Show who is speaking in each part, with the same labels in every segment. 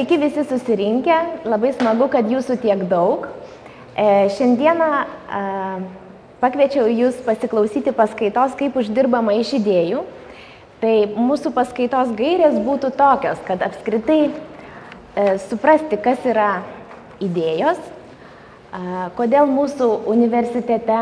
Speaker 1: Sveiki visi susirinkę, labai smagu, kad jūsų tiek daug. Šiandieną pakviečiau jūs pasiklausyti paskaitos, kaip uždirbama iš idėjų. Tai mūsų paskaitos gairės būtų tokios, kad apskritai suprasti, kas yra idėjos, kodėl mūsų universitete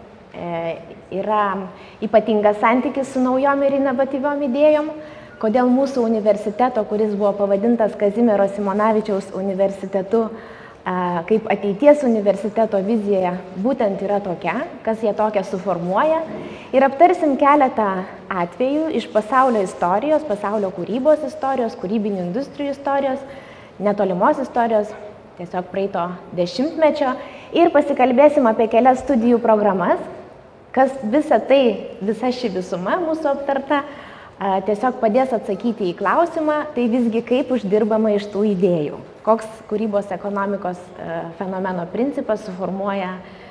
Speaker 1: yra ypatingas santykis su naujom ir inovatyviom idėjom, kodėl mūsų universiteto, kuris buvo pavadintas Kazimiero Simonavičiaus universitetu, kaip ateities universiteto vizija būtent yra tokia, kas ją tokią suformuoja. Ir aptarsim keletą atvejų iš pasaulio istorijos, pasaulio kūrybos istorijos, kūrybinių industrijų istorijos, netolimos istorijos, tiesiog praeito dešimtmečio. Ir pasikalbėsim apie kelias studijų programas, kas visa ši visuma mūsų aptarta, tiesiog padės atsakyti į klausimą, tai visgi kaip uždirbama iš tų idėjų, koks kūrybos ekonomikos fenomeno principas suformuoja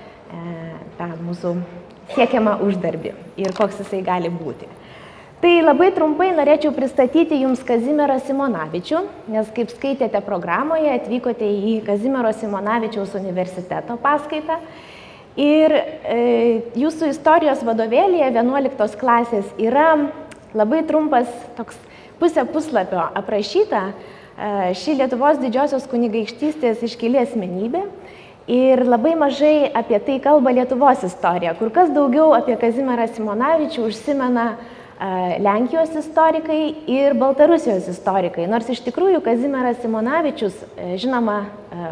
Speaker 1: tą mūsų siekiamą uždarbį ir koks jisai gali būti. Tai labai trumpai norėčiau pristatyti jums Kazimierą Simonavičių, nes kaip skaitėte programoje, atvykote į Kazimiero Simonavičiaus universiteto paskaitą ir jūsų istorijos vadovėlyje 11 klasės yra labai trumpas, toks pusę puslapio aprašyta ši Lietuvos didžiosios kunigaikštystės iškili asmenybė ir labai mažai apie tai kalba Lietuvos istorija. Kur kas daugiau apie Kazimierą Simonavičių užsimena Lenkijos istorikai ir Baltarusijos istorikai. Nors iš tikrųjų Kazimieras Simonavičius, žinoma,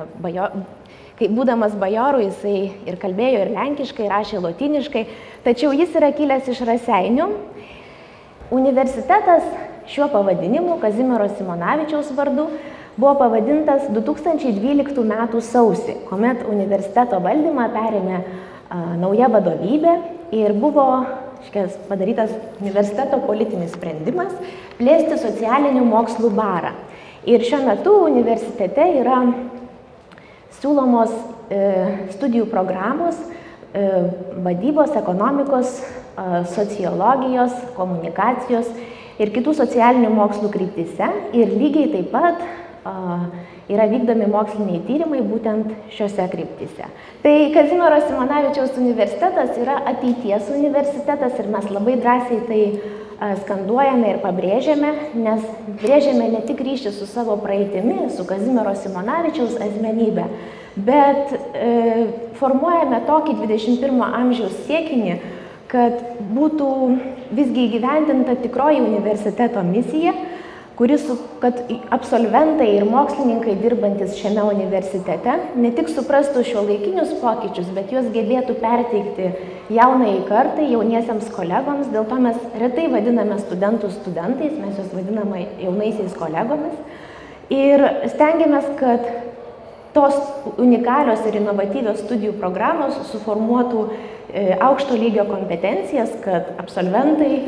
Speaker 1: kai būdamas bajorų, jisai ir kalbėjo ir lenkiškai, rašė lotyniškai, tačiau jis yra kilęs iš Raseinių. Universitetas šiuo pavadinimu, Kazimiero Simonavičiaus vardu, buvo pavadintas 2012 m. sausį, kuomet universiteto valdymą perėmė nauja vadovybė ir buvo padarytas universiteto politinis sprendimas plėsti socialinių mokslų barą. Ir šiuo metu universitete yra siūlomos studijų programos vadybos, ekonomikos, sociologijos, komunikacijos ir kitų socialinių mokslų kryptyse. Ir lygiai taip pat yra vykdomi moksliniai tyrimai būtent šiuose kryptyse. Tai Kazimiero Simonavičiaus universitetas yra ateities universitetas ir mes labai drąsiai tai skanduojame ir pabrėžiame, nes brėžiame ne tik ryšį su savo praeitimi, su Kazimiero Simonavičiaus asmenybė, bet formuojame tokį 21 amžiaus siekinį, kad būtų visgi įgyvendinta tikroji universiteto misija, kad absolventai ir mokslininkai dirbantis šiame universitete ne tik suprastų šiuolaikinius pokyčius, bet juos gebėtų perteikti jaunai kartai, jauniesiems kolegoms. Dėl to mes retai vadiname studentus studentais, mes juos vadiname jaunaisiais kolegomis. Ir stengiamės, kad tos unikalios ir inovatyvios studijų programos suformuotų aukšto lygio kompetencijas, kad absolventai,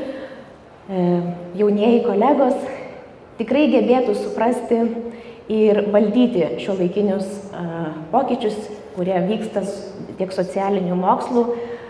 Speaker 1: jaunieji kolegos tikrai gebėtų suprasti ir valdyti šiuolaikinius pokyčius, kurie vyksta tiek socialinių mokslų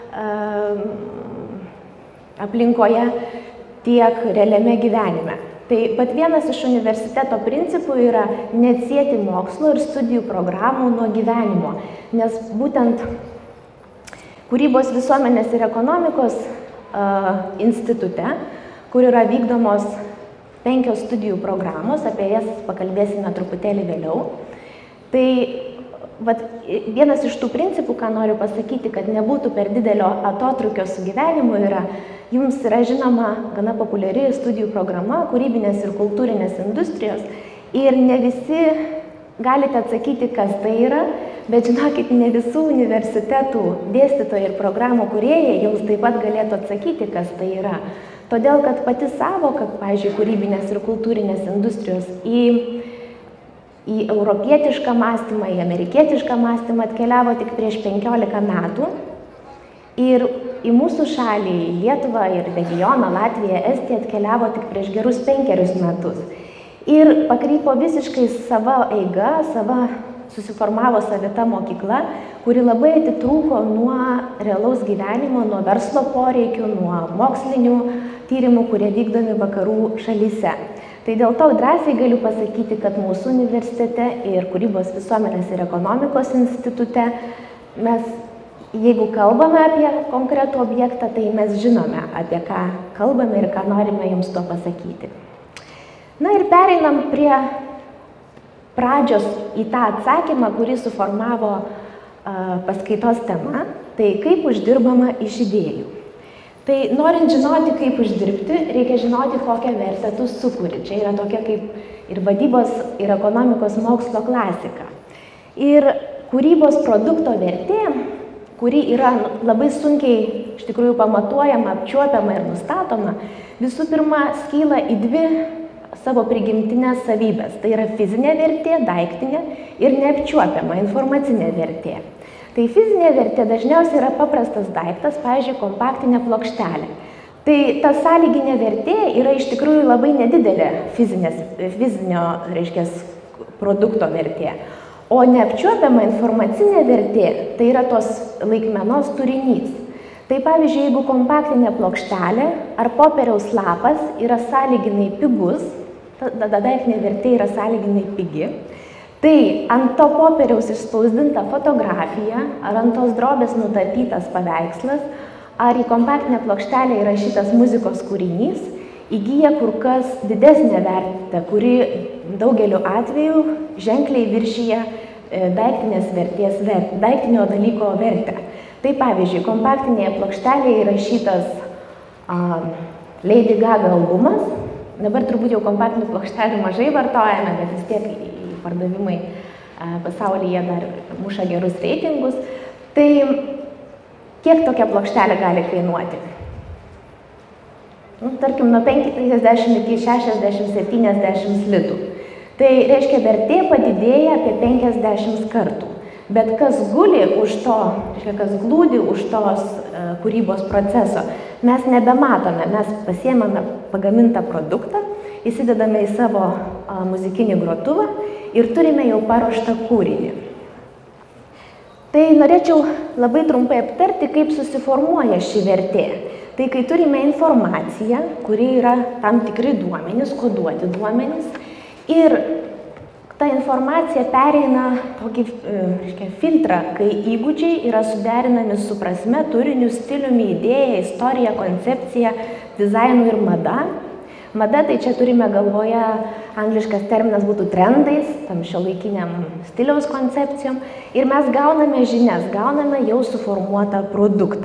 Speaker 1: aplinkoje, tiek realiame gyvenime. Tai pat vienas iš universiteto principų yra neatsieti mokslo ir studijų programų nuo gyvenimo, nes būtent Kūrybos visuomenės ir ekonomikos institute, kur yra vykdomos 5 studijų programos, apie jas pakalbėsime truputėlį vėliau. Tai vienas iš tų principų, ką noriu pasakyti, kad nebūtų per didelio atotrūkio su gyvenimu, jums yra žinoma gana populiari studijų programa kūrybinės ir kultūrinės industrijos ir ne visi galite atsakyti, kas tai yra, bet žinokit, ne visų universitetų dėstytojai ir programų kūrėjai jums taip pat galėtų atsakyti, kas tai yra. Todėl, kad pati savoka, pavyzdžiui, kūrybinės ir kultūrinės industrijos į europietišką mąstymą, į amerikietišką mąstymą atkeliavo tik prieš 15 metų. Ir į mūsų šalį, į Lietuvą ir regioną, Latviją, Estiją atkeliavo tik prieš gerus 5 metus. Ir pakrypo visiškai sava eiga, susiformavo savita mokykla, kuri labai atitrūko nuo realaus gyvenimo, nuo verslo poreikių, nuo mokslinių tyrimų, kurie vykdomi vakarų šalyse. Tai dėl to drąsiai galiu pasakyti, kad mūsų universitete ir Kūrybos visuomenės ir ekonomikos institute mes, jeigu kalbame apie konkretų objektą, tai mes žinome, apie ką kalbame ir ką norime jums to pasakyti. Na ir pereinam prie pradžios į tą atsakymą, kurį suformavo paskaitos tema, tai kaip uždirbama iš idėjų. Tai norint žinoti, kaip uždirbti, reikia žinoti, kokią vertę tu sukuri. Čia yra tokia kaip ir vadybos, ir ekonomikos mokslo klasika. Ir kūrybos produkto vertė, kuri yra labai sunkiai iš tikrųjų pamatuojama, apčiuopiama ir nustatoma, visų pirma skyla į dvi savo prigimtinės savybės. Tai yra fizinė vertė, daiktinė, ir neapčiuopiama informacinė vertė. Tai fizinė vertė dažniausiai yra paprastas daiktas, pavyzdžiui, kompaktinė plokštelė. Tai ta sąlyginė vertė yra iš tikrųjų labai nedidelė fizinio, reiškia, produkto vertė. O neapčiuopiama informacinė vertė, tai yra tos laikmenos turinys. Tai pavyzdžiui, jeigu kompaktinė plokštelė ar popieriaus lapas yra sąlyginai pigus, tada daiktinė vertė yra sąlyginai pigi, tai ant to popieriaus išspausdinta fotografija, ar ant tos drobės nutapytas paveikslas, ar į kompaktinę plokštelę įrašytas muzikos kūrinys, įgyja kur kas didesnę vertę, kuri daugeliu atveju ženkliai viršyje daiktinio dalyko vertę. Tai pavyzdžiui, kompaktinėje plokštelėje įrašytas Lady Gaga albumas, dabar turbūt jau kompaktinių plokštelių mažai vartojame, bet vis tiek pardavimai pasaulyje dar muša gerus reitingus. Tai kiek tokia plokštelė gali kainuoti? Tarkim, nuo 50 iki 60-70 litų. Tai reiškia, vertė padidėja apie 50 kartų. Bet kas guli už to, reiškia, kas glūdi už tos kūrybos proceso, mes nebematome. Mes pasiėmame pagamintą produktą, įsidedame į savo muzikinį grotuvą ir turime jau paruoštą kūrinį. Tai norėčiau labai trumpai aptarti, kaip susiformuoja ši vertė. Tai kai turime informaciją, kuri yra tam tikri duomenys, koduoti duomenys, ir ta informacija pereina tokį filtrą, kai įgūdžiai yra suderinami su prasme, turiniu, stiliumi, idėja, istorija, koncepcija, dizainu ir mada. Mada, tai čia turime galvoje, angliškas terminas būtų trendais, tam šiuolaikiniam stiliaus koncepcijom. Ir mes gauname žinias, gauname jau suformuotą produktą.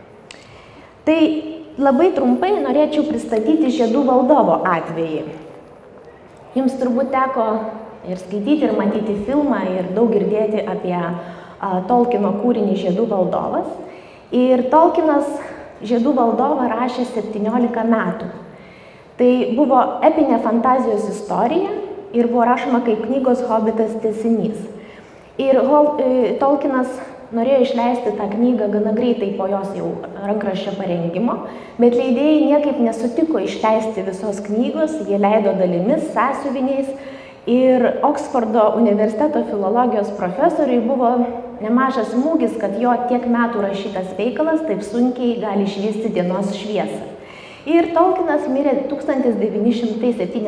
Speaker 1: Tai labai trumpai norėčiau pristatyti Žiedų valdovo atvejį. Jums turbūt teko ir skaityti, ir matyti filmą, ir daug girdėti apie Tolkieno kūrinį Žiedų valdovas. Ir Tolkienas Žiedų valdovą rašė 17 metų. Tai buvo epinė fantazijos istorija ir buvo rašoma kaip knygos Hobitas tęsinys. Ir Tolkienas norėjo išleisti tą knygą gana greitai po jos jau rankraščio parengimo, bet leidėjai niekaip nesutiko išleisti visos knygos, jie leido dalimis, sąsiuviniais, ir Oksfordo universiteto filologijos profesoriui buvo nemažas smūgis, kad jo tiek metų rašytas veikalas taip sunkiai gali išvysti dienos šviesą. Ir Tolkienas mirė 1973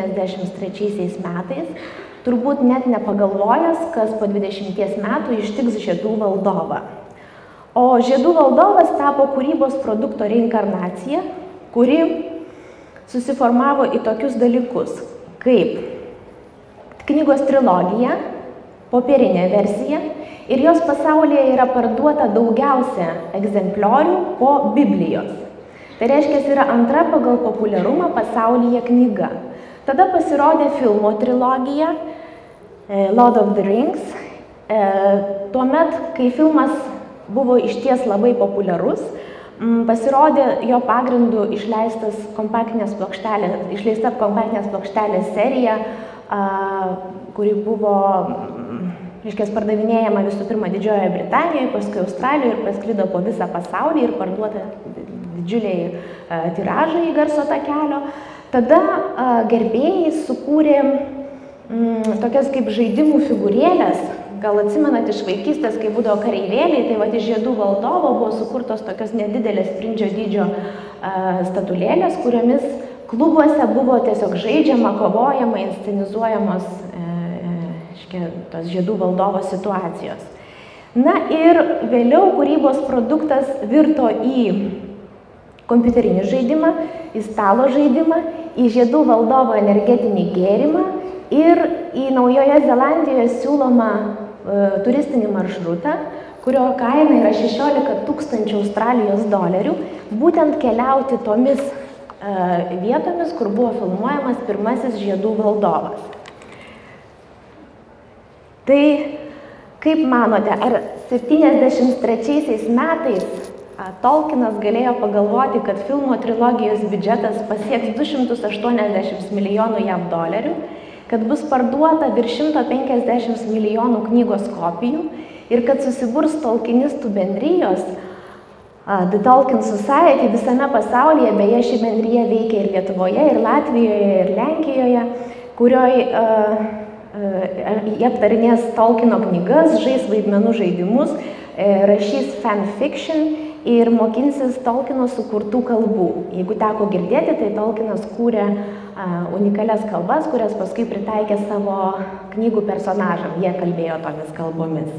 Speaker 1: metais, turbūt net nepagalvojęs, kas po 20 metų ištiks Žiedų valdovą. O Žiedų valdovas tapo kūrybos produkto reinkarnacija, kuri susiformavo į tokius dalykus, kaip knygos trilogija, popierinė versija, ir jos pasaulyje yra parduota daugiausia egzempliorių po Biblijos. Tai reiškia, yra antra pagal populiarumą pasaulyje knyga. Tada pasirodė filmo trilogija Lord of the Rings. Tuomet, kai filmas buvo išties labai populiarus, pasirodė jo pagrindu išleista kompaktinės plokštelės serija, kuri buvo pardavinėjama visų pirma Didžiojoje Britanijoje, paskui Australijoje ir pasklido po visą pasaulį ir parduota didžiuliai tiražai garso takelio. Tada gerbėjai sukūrė tokias kaip žaidimų figūrėlės. Gal atsimenat iš vaikystės, kai būdavo kareivėliai, tai iš Žiedų valdovo buvo sukurtos tokios nedidelės sprindžio dydžio statulėlės, kuriomis klubuose buvo tiesiog žaidžiama, kovojama, inscenizuojamos tos žiedų valdovo situacijos. Na ir vėliau kūrybos produktas virto į kompiuterinį žaidimą, į stalo žaidimą, į žiedų valdovo energetinį gėrimą ir į Naujoje Zelandijoje siūlomą turistinį maršrutą, kurio kaina yra 16 000 Australijos dolerių, būtent keliauti tomis vietomis, kur buvo filmuojamas pirmasis žiedų valdovas. Tai kaip manote, ar 73 metais Tolkienas galėjo pagalvoti, kad filmo trilogijos biudžetas pasieks 280 milijonų JAV dolerių, kad bus parduota virš 150 milijonų knygos kopijų ir kad susiburs tolkienistų bendrijos, The Tolkien Society visame pasaulyje, beje, ši bendrija veikia ir Lietuvoje, ir Latvijoje, ir Lenkijoje, kurioje jie aptarinės Tolkieno knygas, žais vaidmenų žaidimus, rašys fanfiction ir mokinsis Tolkieno sukurtų kalbų. Jeigu teko girdėti, tai Tolkienas kūrė unikalias kalbas, kurias paskui pritaikė savo knygų personažam. Jie kalbėjo tomis kalbomis.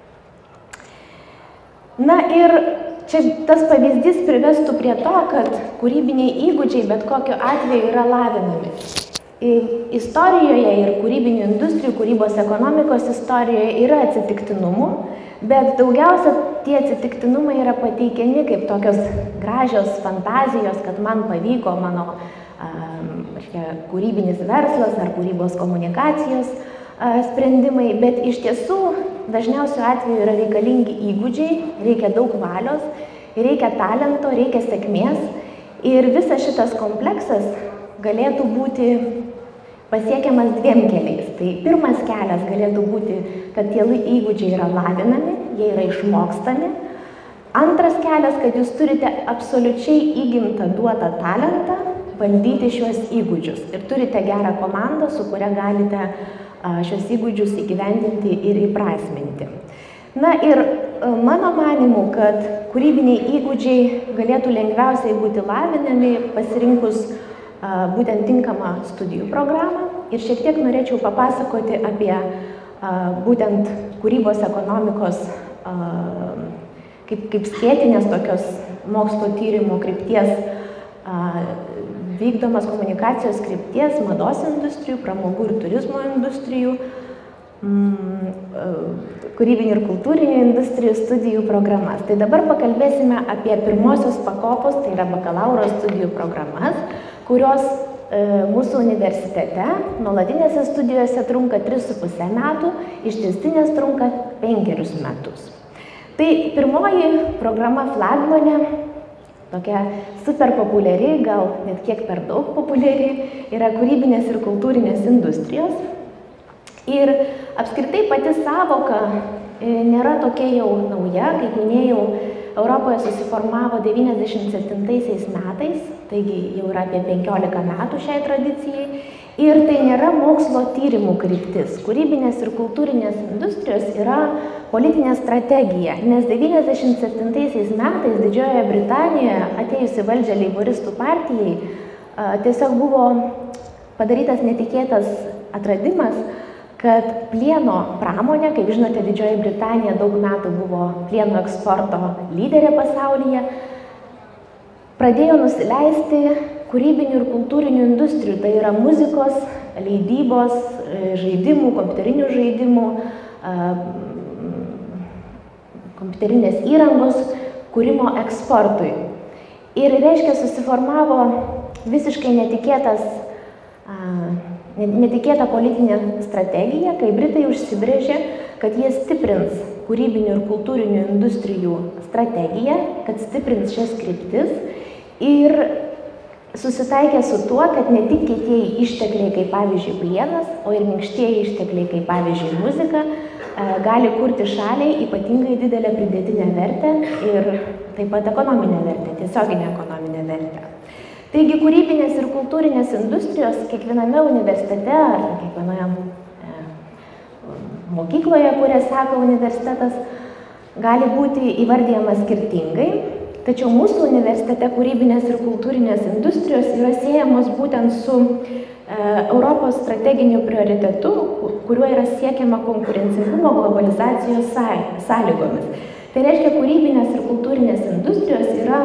Speaker 1: Na ir čia tas pavyzdys privestų prie to, kad kūrybiniai įgūdžiai bet kokiu atveju yra lavinami. Istorijoje ir kūrybinių industrijų, kūrybos ekonomikos istorijoje yra atsitiktinumų, bet daugiausia tie atsitiktinumai yra pateikiami kaip tokios gražios fantazijos, kad man pavyko mano kūrybinis verslas ar kūrybos komunikacijos sprendimai, bet iš tiesų dažniausiu atveju yra reikalingi įgūdžiai, reikia daug valios, reikia talento, reikia sėkmės ir visas šitas kompleksas galėtų būti pasiekiamas dviem keliais. Tai pirmas kelias galėtų būti, kad tie įgūdžiai yra lavinami, jie yra išmokstami. Antras kelias, kad jūs turite absoliučiai įgimtą duotą talentą valdyti šiuos įgūdžius ir turite gerą komandą, su kuria galite šios įgūdžius įgyvendinti ir įprasminti. Na ir mano manimu, kad kūrybiniai įgūdžiai galėtų lengviausiai būti lavinami pasirinkus būtent tinkamą studijų programą ir šiek tiek norėčiau papasakoti apie būtent kūrybos ekonomikos kaip skėtinės tokios mokslo tyrimo krypties vykdomas komunikacijos krypties, mados industrijų, pramogų ir turizmo industrijų, kūrybinių ir kultūrinių industrijų studijų programas. Tai dabar pakalbėsime apie pirmosios pakopos, tai yra bakalauro studijų programas, kurios mūsų universitete nuolatinėse studijose trunka 3,5 metų, ištęstinės trunka 5 metus. Tai pirmoji programa flagmanė, tokia super populiari, gal net kiek per daug populiari, yra kūrybinės ir kultūrinės industrijos. Ir apskritai pati savoka nėra tokia jau nauja, kaip minėjau, Europoje susiformavo 97 metais, taigi jau yra apie 15 metų šiai tradicijai. Ir tai nėra mokslo tyrimų kryptis. Kūrybinės ir kultūrinės industrijos yra politinė strategija, nes 97 metais Didžiojoje Britanijoje atėjusi valdžia leiboristų partijai tiesiog buvo padarytas netikėtas atradimas, kad plieno pramonė, kaip žinote, Didžioji Britanija daug metų buvo plieno eksporto lyderė pasaulyje, pradėjo nusileisti kūrybinių ir kultūrinių industrijų, tai yra muzikos, leidybos, žaidimų, kompiuterinių žaidimų, kompiuterinės įrangos kūrimo eksportui. Ir reiškia, susiformavo visiškai netikėta politinė strategija, kai Britai užsibrėžė, kad jie stiprins kūrybinių ir kultūrinių industrijų strategiją, kad stiprins šias kryptis ir susitaikė su tuo, kad ne tik kietieji ištekliai, kaip pavyzdžiui plienas, o ir minkštieji ištekliai, kaip pavyzdžiui muzika, gali kurti šaliai ypatingai didelę pridėtinę vertę ir taip pat ekonominę vertę, tiesioginę ekonominę vertę. Taigi kūrybinės ir kultūrinės industrijos kiekviename universitete ar kiekvienoje mokykloje, kurią seka universitetas, gali būti įvardyjama skirtingai. Tačiau mūsų universitete kūrybinės ir kultūrinės industrijos yra siejamos būtent su Europos strateginiu prioritetu, kuriuo yra siekiama konkurencingumo globalizacijos sąlygomis. Tai reiškia, kūrybinės ir kultūrinės industrijos yra,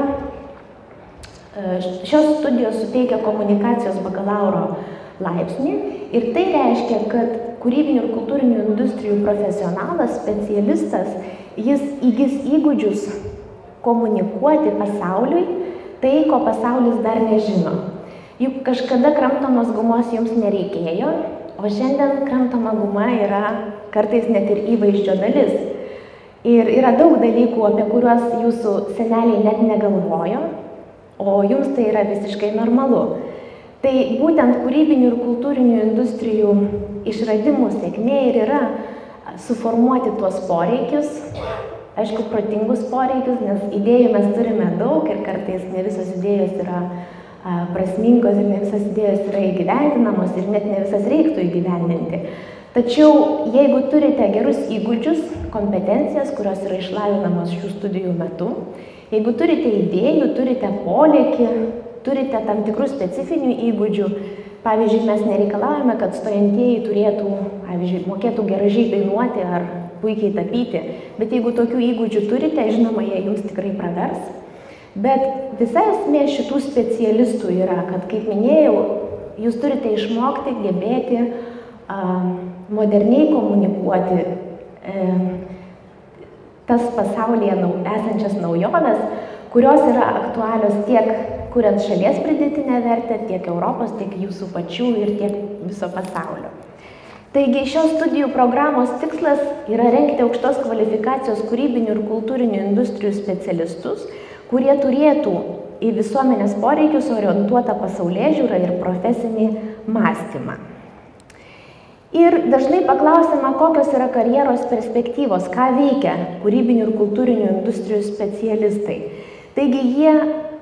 Speaker 1: šios studijos suteikia komunikacijos bakalauro laipsnį ir tai reiškia, kad kūrybinių ir kultūrinių industrijų profesionalas, specialistas, jis įgis įgūdžius komunikuoti pasauliui tai, ko pasaulis dar nežino. Juk kažkada kramtomos gumos jums nereikėjo, o šiandien kramtoma guma yra kartais net ir įvaizdžio dalis. Ir yra daug dalykų, apie kuriuos jūsų seneliai net negalvojo, o jums tai yra visiškai normalu. Tai būtent kūrybinių ir kultūrinių industrijų išradimų sėkmė ir yra suformuoti tuos poreikius, aišku, protingus poreikius, nes idėjų mes turime daug ir kartais ne visos idėjos yra prasmingos ir ne visas idėjos yra įgyvendinamos ir net ne visas reiktų įgyvendinti. Tačiau jeigu turite gerus įgūdžius, kompetencijas, kurios yra išlavinamos šių studijų metu, jeigu turite idėjų, turite polėkį, turite tam tikrų specifinių įgūdžių, pavyzdžiui, mes nereikalavome, kad stojantieji turėtų, pavyzdžiui, mokėtų gražiai dainuoti ar puikiai tapyti, bet jeigu tokių įgūdžių turite, žinoma, jie jums tikrai pravers. Bet visa esmė šitų specialistų yra, kad, kaip minėjau, jūs turite išmokti, gebėti moderniai komunikuoti tas pasaulyje esančias naujoves, kurios yra aktualios tiek kuriant šalies pridėtinę vertę, tiek Europos, tiek jūsų pačių ir tiek viso pasaulio. Taigi šios studijų programos tikslas yra rengti aukštos kvalifikacijos kūrybinių ir kultūrinių industrijų specialistus, kurie turėtų į visuomenės poreikius orientuotą pasaulėžiūrą ir profesinį mąstymą. Ir dažnai paklausima, kokios yra karjeros perspektyvos, ką veikia kūrybinių ir kultūrinių industrijų specialistai. Taigi jie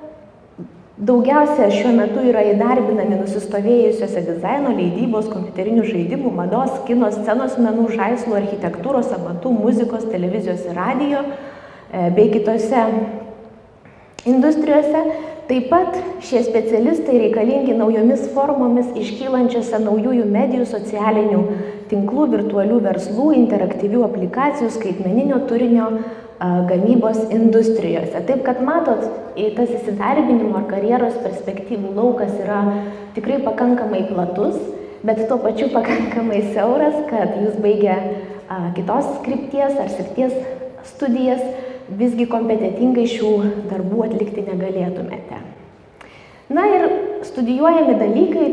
Speaker 1: daugiausia šiuo metu yra įdarbinami nusistovėjusiuose dizaino, leidybos, kompiuterinių žaidimų, mados, kino, scenos menų, žaislų, architektūros, amatų, muzikos, televizijos ir radijo bei kitose industrijose. Taip pat šie specialistai reikalingi naujomis formomis iškylančiose naujųjų medijų, socialinių tinklų, virtualių verslų, interaktyvių aplikacijų, skaitmeninio turinio gamybos industrijose. Taip, kad matot, tas įsidarbinimo ar karjeros perspektyvų laukas yra tikrai pakankamai platus, bet tuo pačiu pakankamai siauras, kad jūs baigę kitos krypties ar srities studijas visgi kompetentingai šių darbų atlikti negalėtumėte. Na ir studijuojami dalykai,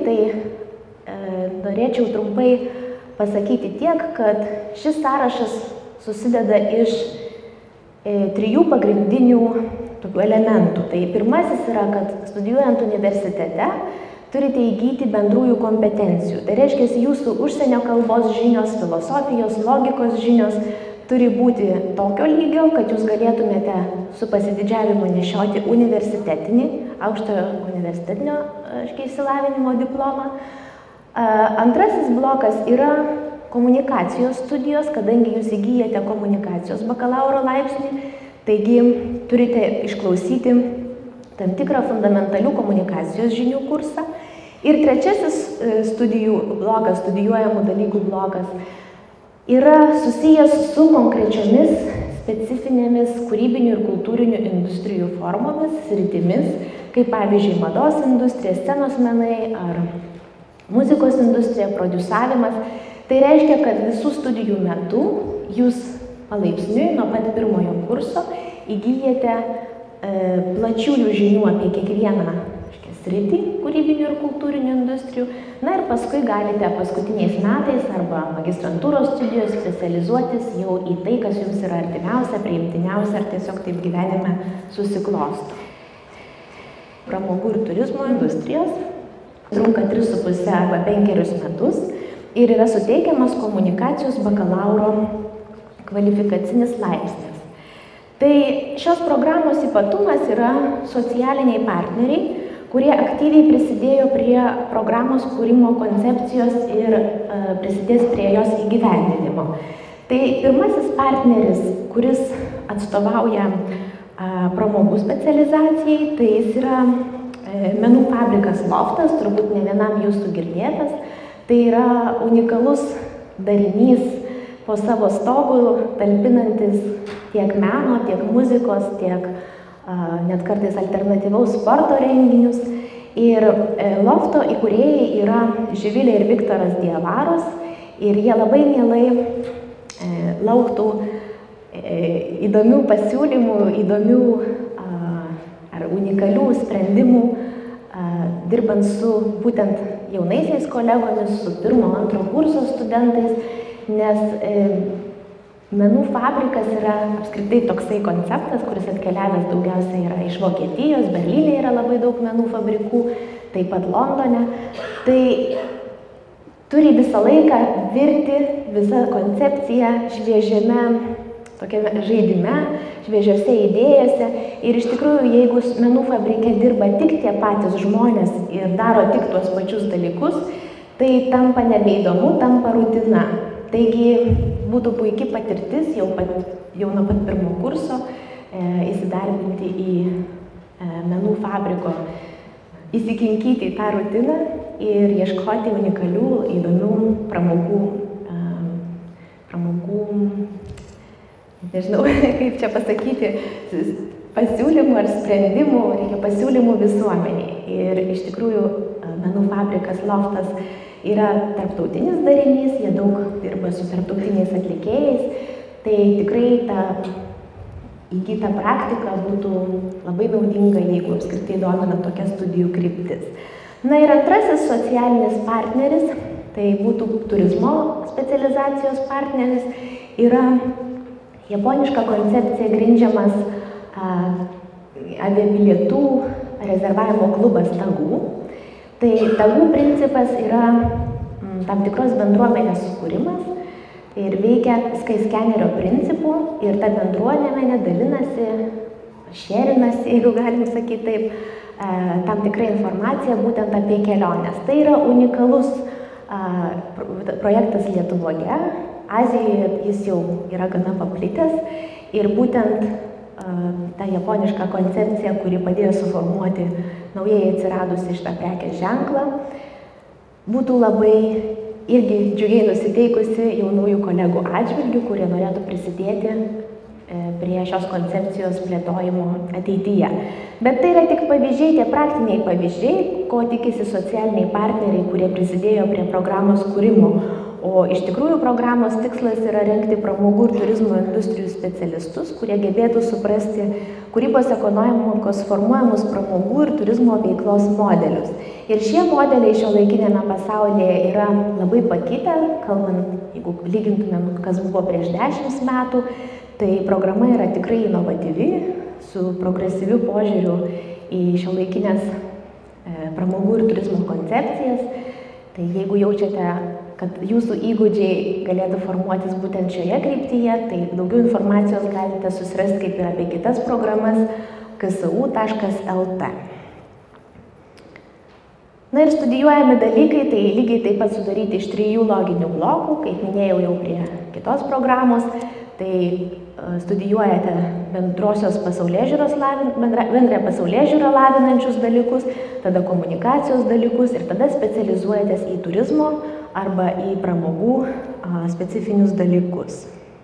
Speaker 1: tai norėčiau trumpai pasakyti tiek, kad šis sąrašas susideda iš 3 pagrindinių tokių elementų. Tai pirmasis yra, kad studijuojant universitete turite įgyti bendrųjų kompetencijų. Tai reiškia, jūsų užsienio kalbos žinios, filosofijos, logikos žinios turi būti tokio lygio, kad jūs galėtumėte su pasididžiavimu nešioti universitetinį, aukštojo universitetinio išsilavinimo diplomą. Antrasis blokas yra komunikacijos studijos, kadangi jūs įgyjate komunikacijos bakalauro laipsnį, taigi turite išklausyti tam tikrą fundamentalių komunikacijos žinių kursą. Ir trečiasis studijų blokas, studijuojamų dalykų blokas, yra susijęs su konkrečiomis specifinėmis kūrybinių ir kultūrinių industrijų formomis, sritimis, kaip pavyzdžiui mados industrija, scenos menai ar muzikos industrija, prodiusavimas. Tai reiškia, kad visų studijų metu jūs palaipsniui nuo pat pirmojo kurso įgyjate plačiųjų žinių apie kiekvieną sritį kūrybinių ir kultūrinių industrijų. Na ir paskui galite paskutiniais metais arba magistrantūros studijos specializuotis jau į tai, kas jums yra artimiausia, priimtiniausia ar tiesiog taip gyvenime susiklosto. Pramogų ir turizmo industrijos trunka 3,5 arba 5 metus ir yra suteikiamas komunikacijos bakalauro kvalifikacinis laipsnis. Tai šios programos ypatumas yra socialiniai partneriai, kurie aktyviai prisidėjo prie programos kūrimo koncepcijos ir prisidės prie jos įgyvendinimo. Tai pirmasis partneris, kuris atstovauja pramogų specializacijai, tai jis yra menų fabrikas Loftas, turbūt ne vienam jūsų girdėtas. Tai yra unikalus darinys po savo stogu, talpinantis tiek meno, tiek muzikos, tiek net kartais alternatyvaus sporto renginius. Ir Lofto įkūrėjai yra Živilė ir Viktoras Diavaros ir jie labai mielai lauktų įdomių pasiūlymų, įdomių ar unikalių sprendimų, dirbant su būtent jaunaisiais kolegomis, su 1-2 kurso studentais, nes menų fabrikas yra apskritai toksai konceptas, kuris atkeliavęs daugiausiai yra iš Vokietijos, Berlyne yra labai daug menų fabrikų, taip pat Londone. Tai turi visą laiką virti visa koncepcija šviežiame tokiame žaidime, šviežiose idėjose. Ir iš tikrųjų, jeigu menų fabrike dirba tik tie patys žmonės ir daro tik tuos pačius dalykus, tai tampa nebeįdomu, tampa rutina. Taigi būtų puikia patirtis jau nuo pat 1 kurso įsidarbinti į menų fabriko, įsikinkyti į tą rutiną ir ieškoti unikalių, įdomių pramogų, nežinau, kaip čia pasakyti, pasiūlymų ar sprendimų, reikia pasiūlymų visuomeniai. Ir iš tikrųjų menų fabrikas Loftas yra tarptautinis darinys, jie daug dirba su tarptautiniais atlikėjais, tai tikrai ta įgyta praktika būtų labai naudinga, jeigu apskritai domina tokia studijų kryptis. Na ir antrasis socialinis partneris, tai būtų turizmo specializacijos partneris, yra japoniška koncepcija grindžiamas aviabilietų rezervavimo klubas Tagų. Tai Tagų principas yra tam tikros bendruomenės sukūrimas ir veikia Skyscannerio principu ir ta bendruomenė dalinasi, šėrinasi, jeigu galim sakyti taip, tam tikrą informaciją būtent apie keliones. Tai yra unikalus projektas Lietuvoje, Azijoje jis jau yra gana paplitęs ir būtent ta japoniška koncepcija, kuri padėjo suformuoti naujai atsiradusi šitą prekės ženklą, būtų labai irgi džiugiai nusiteikusi jaunųjų kolegų atžvilgių, kurie norėtų prisidėti prie šios koncepcijos plėtojimo ateityje. Bet tai yra tik pavyzdžiai, tie praktiniai pavyzdžiai, ko tikisi socialiniai partneriai, kurie prisidėjo prie programos kūrimo. O iš tikrųjų programos tikslas yra rengti pramogų ir turizmo industrijų specialistus, kurie gebėtų suprasti kūrybos ekonomikos formuojamus pramogų ir turizmo veiklos modelius. Ir šie modeliai šiuolaikinėme pasaulyje yra labai pakitę, kalbant, jeigu lygintumėm, kas buvo prieš 10 metų, tai programa yra tikrai inovatyvi, su progresyviu požiūriu į šiuolaikinės pramogų ir turizmo koncepcijas. Tai jeigu jaučiate, kad jūsų įgūdžiai galėtų formuotis būtent šioje kryptyje, tai daugiau informacijos galite susirasti kaip ir apie kitas programas ksu.lt. Na ir studijuojami dalykai, tai lygiai taip pat sudaryti iš 3 loginių blokų, kaip minėjau jau prie kitos programos, tai studijuojate bendrąją pasaulėžiūrą lavinančius dalykus, tada komunikacijos dalykus ir tada specializuojatės į turizmo arba į pramogų specifinius dalykus.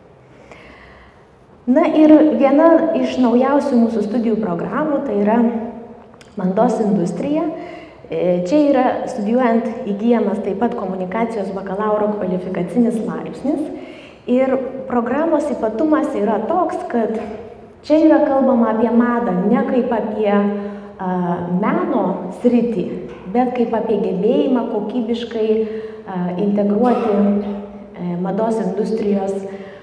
Speaker 1: Na ir viena iš naujausių mūsų studijų programų, tai yra mados industrija. Čia yra studijuojant įgyjamas taip pat komunikacijos bakalauro kvalifikacinis laipsnis. Ir programos ypatumas yra toks, kad čia yra kalbama apie madą ne kaip apie meno sritį, bet kaip apie gebėjimą kokybiškai integruoti mados industrijos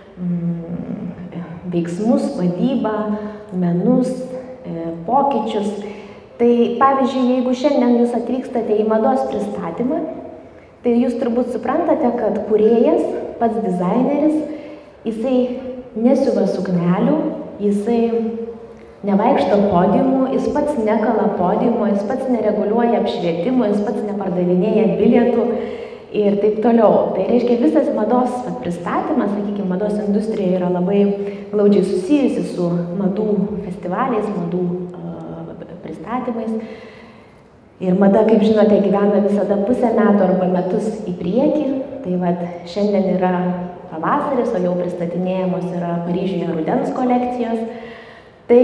Speaker 1: veiksmus, vadybą, menus, pokyčius. Tai pavyzdžiui, jeigu šiandien jūs atvykstate į mados pristatymą, tai jūs turbūt suprantate, kad kūrėjas, pats dizaineris, jisai nesiuva suknelių, jisai nevaikšto podiumų, jis pats nekala podiumų, jis pats nereguliuoja apšvietimo, jis pats nepardavinėja bilietų ir taip toliau. Tai reiškia, visas mados pristatymas, sakykime, mados industrija yra labai glaudžiai susijusi su madų festivaliais, madų pristatymais. Ir mada, kaip žinote, gyvena visada pusę metų arba metus į priekį. Tai vat, šiandien yra pavasaris, o jau pristatinėjamos yra Paryžiuje rudens kolekcijos. Tai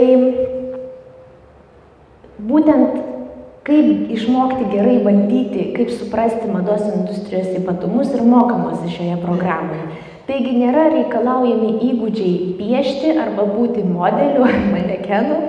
Speaker 1: būtent kaip išmokti gerai valdyti, kaip suprasti mados industrijos ypatumus ir mokamosi šioje programoje. Taigi nėra reikalaujami įgūdžiai piešti arba būti modeliu ar manekenu.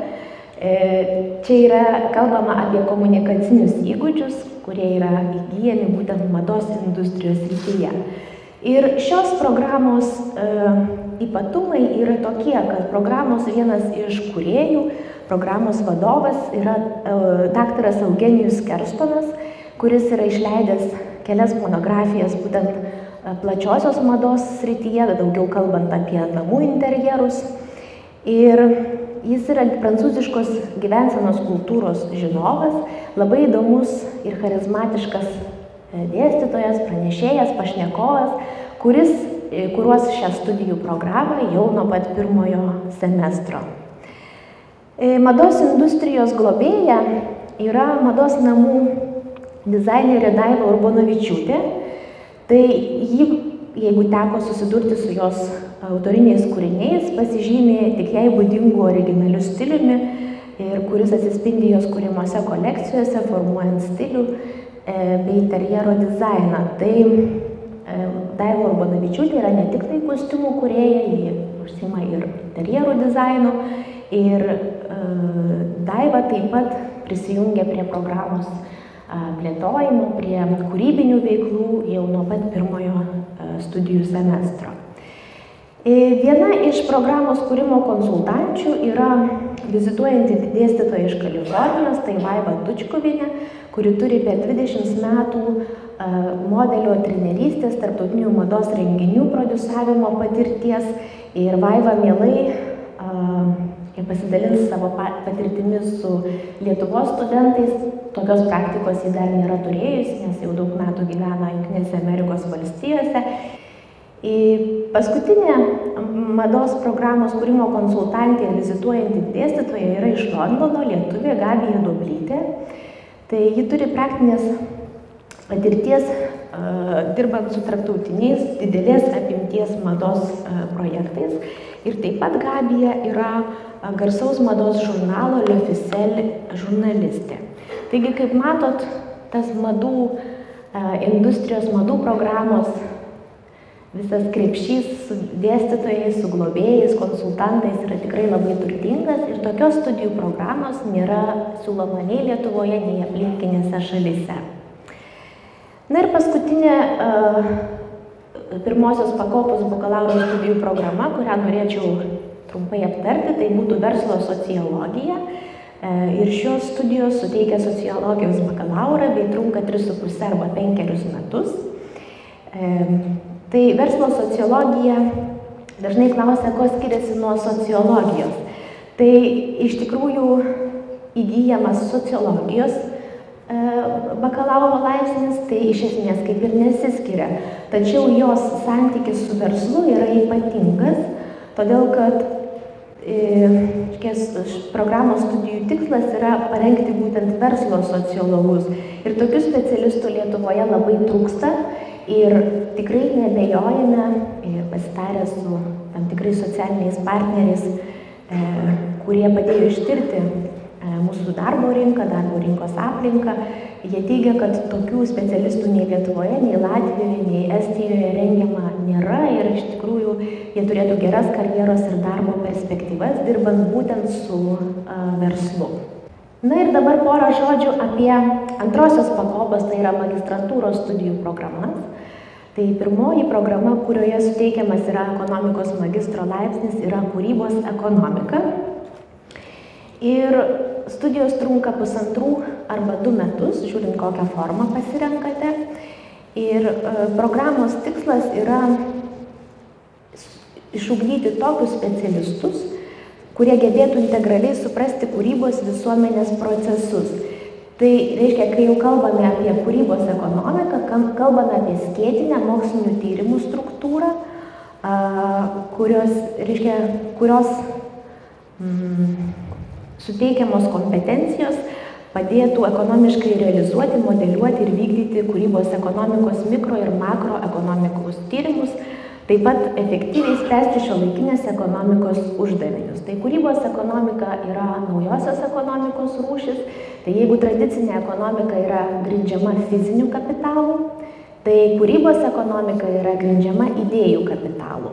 Speaker 1: Čia yra kalbama apie komunikacinius įgūdžius, kurie yra įgyjami būtent mados industrijos srityje. Ir šios programos ypatumai yra tokie, kad programos vienas iš kūrėjų, programos vadovas yra daktaras Eugenijus Kerstonas, kuris yra išleidęs kelias monografijas būtent plačiosios mados srityje, daugiau kalbant apie namų interjerus. Ir jis yra prancūziškos gyvensenos kultūros žinovas, labai įdomus ir charizmatiškas dėstytojas, pranešėjas, pašnekovas, kuris kuruos šią studijų programą jau nuo pat pirmojo semestro. Mados industrijos globėja yra mados namų dizainerė Daiva Urbonavičiūtė. Tai jeigu teko susidurti su jos autoriniais kūriniais, pasižymė tik jai būdingų originalių stiliumi ir kuris atsispindi jos kūrimuose kolekcijose, formuojant stilių bei interjero dizainą. Tai Daiva Urbonavičiūtė yra ne tik tai kostiumų kūrėja, ji užsiima ir interjerų dizainu. Ir Daiva taip pat prisijungia prie programos plėtojimo, prie kūrybinių veiklų jau nuo pat pirmojo studijų semestro. Viena iš programos kūrimo konsultančių yra vizituojanti dėstytoja iš Kalifornijos, tai Vaiva Tučkuvienė, kuri turi per 20 metų modelio trenerystės, tarptautinių mados renginių prodiusavimo patirties. Ir Vaiva mielai pasidalins savo patirtimis su Lietuvos studentais. Tokios praktikos ji dar nėra turėjusi, nes jau daug metų gyvena Jungtinėse Amerikos valstijose. Paskutinė mados programos kūrimo konsultantė ir vizituojanti dėstytoja yra iš Londono, lietuvė Gabija Doblytė. Tai ji turi praktinės patirties dirbant su tarptautiniais didelės apimties mados projektais. Ir taip pat Gabija yra garsaus mados žurnalo Le Ficelle žurnalistė. Taigi, kaip matot, tas madų industrijos, madų programos visas krepšys su dėstytojais, su globėjais, konsultantais yra tikrai labai turtingas ir tokios studijų programos nėra siūloma nei Lietuvoje, nei aplinkinėse šalyse. Na ir paskutinė pirmosios pakopos bakalauro studijų programa, kurią norėčiau trumpai aptarti, tai būtų verslo sociologija. Ir šios studijos suteikia sociologijos bakalaurą bei trunka 3,5 arba 5 metus. Tai verslo sociologija dažnai klausia, ko skiriasi nuo sociologijos. Tai iš tikrųjų įgyjamas sociologijos bakalauro laipsnis, tai iš esmės kaip ir nesiskiria. Tačiau jos santykis su verslu yra ypatingas, todėl kad programos studijų tikslas yra parengti būtent verslo sociologus. Ir tokių specialistų Lietuvoje labai trūksta ir tikrai neabejojame ir pasitarę su tam tikrais socialiniais partneriais, kurie padėjo ištirti mūsų darbo rinką, darbo rinkos aplinką. Jie teigia, kad tokių specialistų nei Lietuvoje, nei Latvijoje, nei Estijoje rengiama nėra ir iš tikrųjų jie turėtų geras karjeros ir darbo perspektyvas, dirbant būtent su verslu. Na ir dabar porą žodžių apie antrosios pakopos, tai yra magistrantūros studijų programas. Tai pirmoji programa, kurioje suteikiamas yra ekonomikos magistro laipsnis, yra kūrybos ekonomika. Ir studijos trunka 1,5 arba 2 metus, žiūrint kokią formą pasirenkate. Ir programos tikslas yra išugdyti tokius specialistus, kurie gebėtų integraliai suprasti kūrybos visuomenės procesus. Tai reiškia, kai jau kalbame apie kūrybos ekonomiką, kalbame apie skėtinę mokslinių tyrimų struktūrą, kurios suteikiamos kompetencijos padėtų ekonomiškai realizuoti, modeliuoti ir vykdyti kūrybos ekonomikos mikro ir makroekonomikos tyrimus, taip pat efektyviai spręsti šiuolaikinės ekonomikos uždavinius. Tai kūrybos ekonomika yra naujosios ekonomikos rūšis, tai jeigu tradicinė ekonomika yra grindžiama fiziniu kapitalu, tai kūrybos ekonomika yra grindžiama idėjų kapitalu.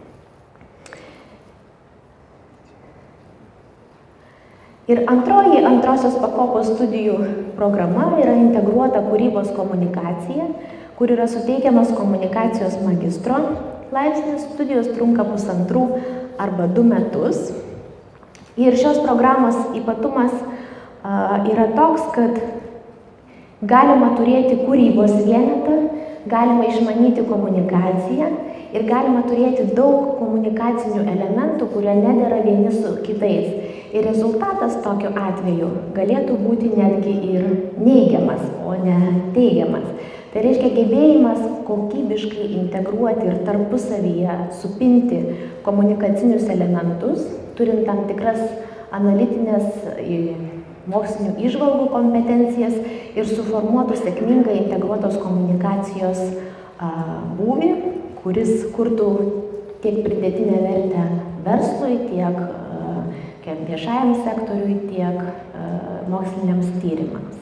Speaker 1: Ir antrosios pakopos studijų programa yra integruota kūrybos komunikacija, kur yra suteikiamas komunikacijos magistro laipsnis, studijos trunka 1,5 arba 2 metus. Ir šios programos ypatumas yra toks, kad galima turėti kūrybos vienetą, galima išmanyti komunikaciją ir galima turėti daug komunikacinių elementų, kurie nedera vieni su kitais. Ir rezultatas tokiu atveju galėtų būti netgi ir neigiamas, o ne teigiamas. Tai reiškia gebėjimas kokybiškai integruoti ir tarpusavyje supinti komunikacinius elementus, turint tam tikras analitinės mokslinių įžvalgų kompetencijas ir suformuotų sėkmingai integruotos komunikacijos būvį, kuris kurtų tiek pridėtinę vertę verslui, tiek viešajam sektoriui, tiek moksliniams tyrimams.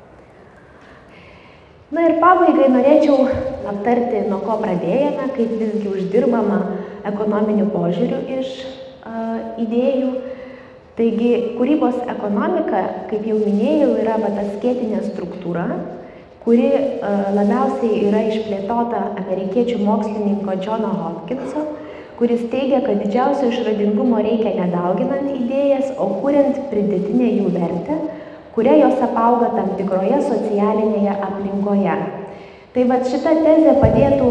Speaker 1: Na ir pabaigai norėčiau aptarti, nuo ko pradėjome, kaip visgi uždirbama ekonominių požiūrių iš idėjų. Taigi, kūrybos ekonomika, kaip jau minėjau, yra ta skėtinė struktūra, kuri labiausiai yra išplėtota amerikiečių mokslininko Johno Hopkinso, kuris teigia, kad didžiausio išradingumo reikia nedauginant idėjas, o kuriant pridėtinę jų vertę, kuria jos apauga tam tikroje socialinėje aplinkoje. Tai vat šita tezė padėtų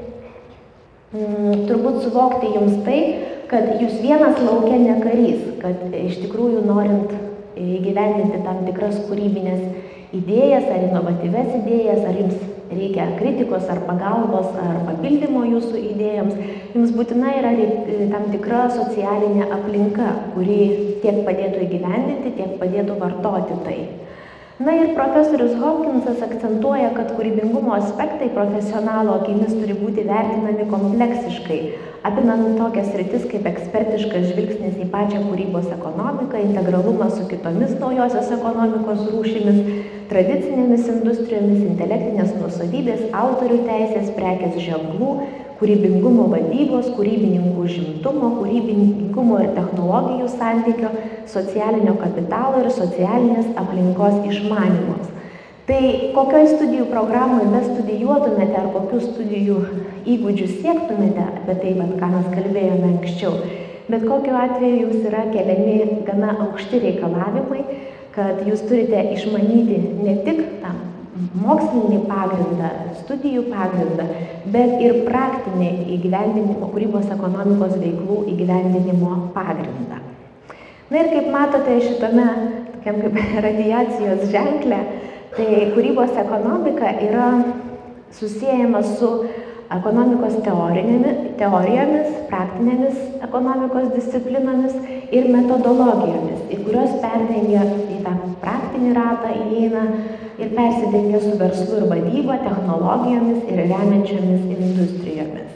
Speaker 1: turbūt suvokti jums tai, kad jūs vienas lauke ne karys, kad iš tikrųjų norint įgyvendinti tam tikras kūrybinės idėjas ar inovatyves idėjas, ar jums reikia kritikos ar pagalbos ar papildymo jūsų idėjoms, jums būtina yra tam tikra socialinė aplinka, kuri tiek padėtų įgyvendinti, tiek padėtų vartoti tai. Na ir profesorius Hopkinsas akcentuoja, kad kūrybingumo aspektai profesionalo akimis turi būti vertinami kompleksiškai, apimant tokias sritis kaip ekspertiškas žvilgsnis į pačią kūrybos ekonomiką, integralumas su kitomis naujosios ekonomikos rūšimis, tradicinėmis industrijomis, intelektinės nuosavybės, autorių teisės, prekės ženklų, kūrybingumo vadybos, kūrybininkų užimtumo, kūrybingumo ir technologijų santykio, socialinio kapitalo ir socialinės aplinkos išmanymus. Tai kokioj studijų programoje bestudijuotumėte ar kokių studijų įgūdžių siektumėte, apie tai, ką mes kalbėjome anksčiau, bet kokiu atveju jums yra keliami gana aukšti reikalavimai, kad jūs turite išmanyti ne tik tam mokslinį pagrindą, studijų pagrindą, bet ir praktinį įgyvendinimo, kūrybos ekonomikos veiklų įgyvendinimo pagrindą. Na ir kaip matote šitame tokiam kaip radiacijos ženkle, tai kūrybos ekonomika yra susiejama su ekonomikos teorijomis, praktinėmis ekonomikos disciplinomis ir metodologijomis, į kurios perdengia į tą praktinį ratą įeina ir persidengia su verslu ir vadyba, technologijomis ir remiančiomis industrijomis.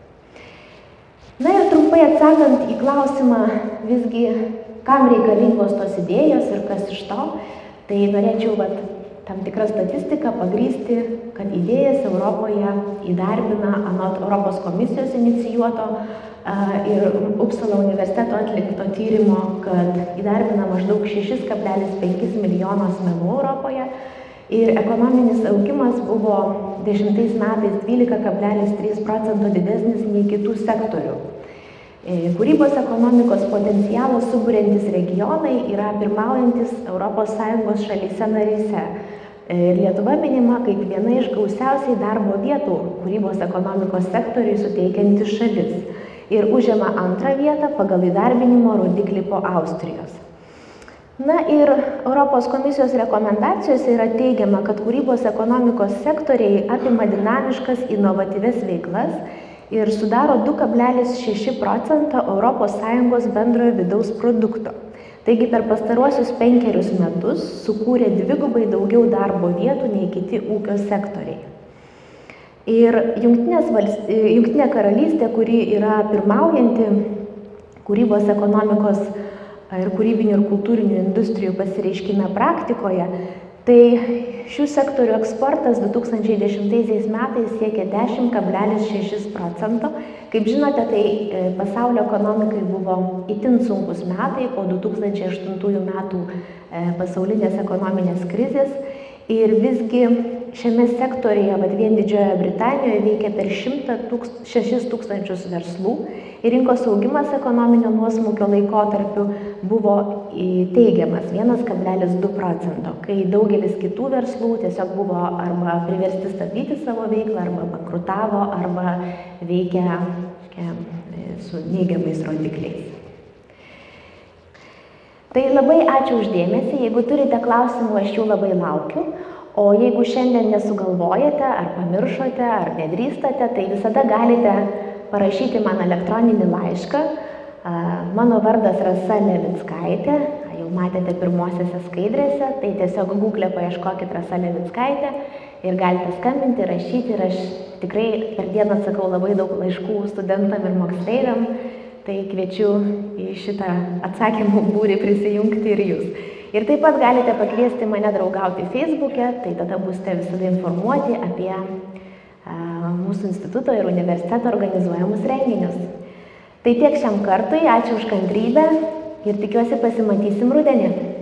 Speaker 1: Na ir trumpai atsakant į klausimą visgi, kam reikalingos tos idėjos ir kas iš to, tai norėčiau tam tikrą statistiką pagrįsti, kad idėjas Europoje įdarbina anot Europos komisijos inicijuoto ir Upsalo universiteto atlikto tyrimo, kad įdarbina maždaug 6,5 milijono asmenų Europoje ir ekonominis augimas buvo 10 metais 12,3% didesnis nei kitų sektorių. Kūrybos ekonomikos potencialą suburiantis regionai yra pirmaujantis ES šalyse naryse. Lietuva minima kaip viena iš gausiausiai darbo vietų kūrybos ekonomikos sektoriui suteikianti šalis ir užima antrą vietą pagal įdarbinimo rodiklį po Austrijos. Na ir Europos komisijos rekomendacijose yra teigiama, kad kūrybos ekonomikos sektoriai apima dinamiškas inovatyvias veiklas ir sudaro 2,6% ES bendrojo vidaus produkto. Taigi per pastaruosius 5 metus sukūrė dvigubai daugiau darbo vietų nei kiti ūkio sektoriai. Ir Jungtinė karalystė, kuri yra pirmaujanti kūrybos ekonomikos ir kūrybinių ir kultūrinių industrijų pasireiškime praktikoje, tai šių sektorių eksportas 2010 metais siekė 10,6%. Kaip žinote, tai pasaulio ekonomikai buvo itin sunkus metai po 2008 metų pasaulinės ekonominės krizės. Ir visgi šiame sektorėje, vien Didžiojoje Britanijoje, veikia per 106 000 verslų ir rinkos augimas ekonominio nuosmukio laikotarpiu buvo teigiamas 1,2%, kai daugelis kitų verslų tiesiog buvo arba priversti stabdyti savo veiklą, arba bankrutavo, arba veikia su neigiamais rodikliais. Tai labai ačiū uždėmesį, jeigu turite klausimų, aš jų labai laukiu, o jeigu šiandien nesugalvojate, ar pamiršote, ar nedrįstate, tai visada galite parašyti man elektroninį laišką. Mano vardas Rasa Levickaitė, jau matėte pirmosiose skaidrėse, tai tiesiog Google paieškokit Rasa Levickaitė ir galite skambinti, rašyti ir aš tikrai per dieną sakau labai daug laiškų studentam ir moksleiviam. Tai kviečiu į šitą atsakymų būrį prisijungti ir jūs. Ir taip pat galite pakviesti mane draugauti Facebook'e, tai tada būsite visada informuoti apie mūsų instituto ir universiteto organizuojamus renginius. Tai tiek šiam kartui, ačiū už kantrybę ir tikiuosi pasimatysim rudenį.